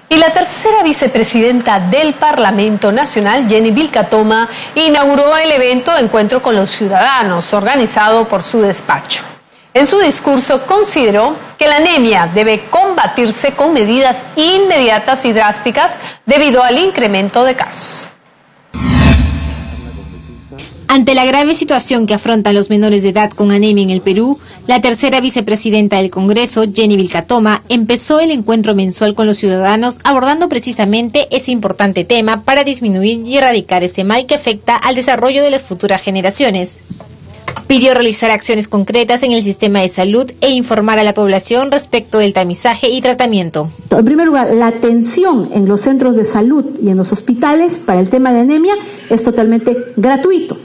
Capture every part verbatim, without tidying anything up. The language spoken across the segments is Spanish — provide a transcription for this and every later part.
Y la tercera vicepresidenta del Parlamento Nacional, Jenny Vilcatoma, inauguró el evento de Encuentro con los Ciudadanos, organizado por su despacho. En su discurso consideró que la anemia debe combatirse con medidas inmediatas y drásticas debido al incremento de casos. Ante la grave situación que afrontan los menores de edad con anemia en el Perú, la tercera vicepresidenta del Congreso, Jenny Vilcatoma, empezó el encuentro mensual con los ciudadanos abordando precisamente ese importante tema para disminuir y erradicar ese mal que afecta al desarrollo de las futuras generaciones. Pidió realizar acciones concretas en el sistema de salud e informar a la población respecto del tamizaje y tratamiento. En primer lugar, la atención en los centros de salud y en los hospitales para el tema de anemia es totalmente gratuito.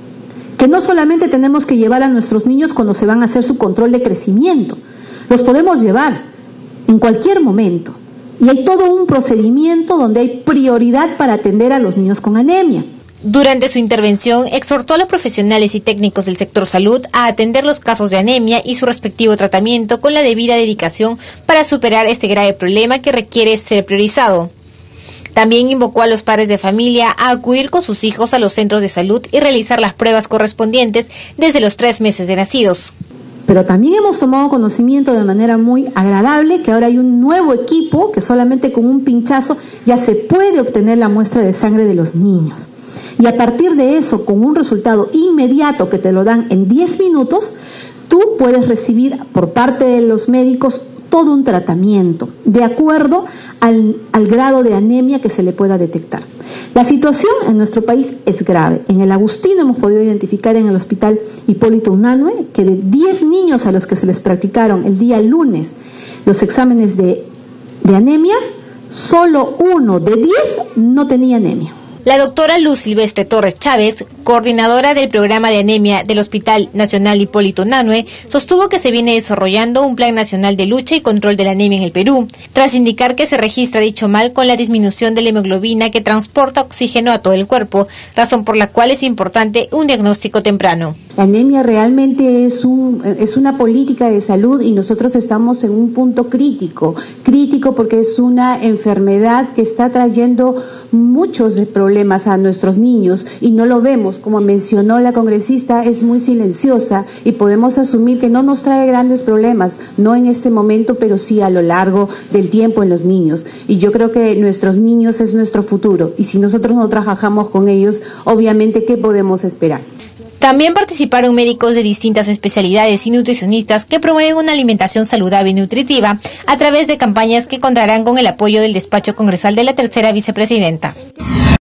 Que no solamente tenemos que llevar a nuestros niños cuando se van a hacer su control de crecimiento, los podemos llevar en cualquier momento. Y hay todo un procedimiento donde hay prioridad para atender a los niños con anemia. Durante su intervención, exhortó a los profesionales y técnicos del sector salud a atender los casos de anemia y su respectivo tratamiento con la debida dedicación para superar este grave problema que requiere ser priorizado. También invocó a los padres de familia a acudir con sus hijos a los centros de salud y realizar las pruebas correspondientes desde los tres meses de nacidos. Pero también hemos tomado conocimiento de manera muy agradable que ahora hay un nuevo equipo que solamente con un pinchazo ya se puede obtener la muestra de sangre de los niños. Y a partir de eso, con un resultado inmediato que te lo dan en diez minutos, tú puedes recibir por parte de los médicos todo un tratamiento, de acuerdo al, al grado de anemia que se le pueda detectar. La situación en nuestro país es grave. En el Agustino hemos podido identificar en el hospital Hipólito Unanue que de diez niños a los que se les practicaron el día lunes los exámenes de, de anemia, solo uno de diez no tenía anemia. La doctora Luz Silvestre Torres Chávez, coordinadora del programa de anemia del Hospital Nacional Hipólito Unanue, sostuvo que se viene desarrollando un plan nacional de lucha y control de la anemia en el Perú, tras indicar que se registra dicho mal con la disminución de la hemoglobina que transporta oxígeno a todo el cuerpo, razón por la cual es importante un diagnóstico temprano. La anemia realmente es, un, es una política de salud y nosotros estamos en un punto crítico, crítico porque es una enfermedad que está trayendo muchos problemas a nuestros niños y no lo vemos, como mencionó la congresista, es muy silenciosa y podemos asumir que no nos trae grandes problemas, no en este momento, pero sí a lo largo del tiempo en los niños. Y yo creo que nuestros niños es nuestro futuro y si nosotros no trabajamos con ellos, obviamente, ¿qué podemos esperar? También participaron médicos de distintas especialidades y nutricionistas que promueven una alimentación saludable y nutritiva a través de campañas que contarán con el apoyo del despacho congresal de la tercera vicepresidenta.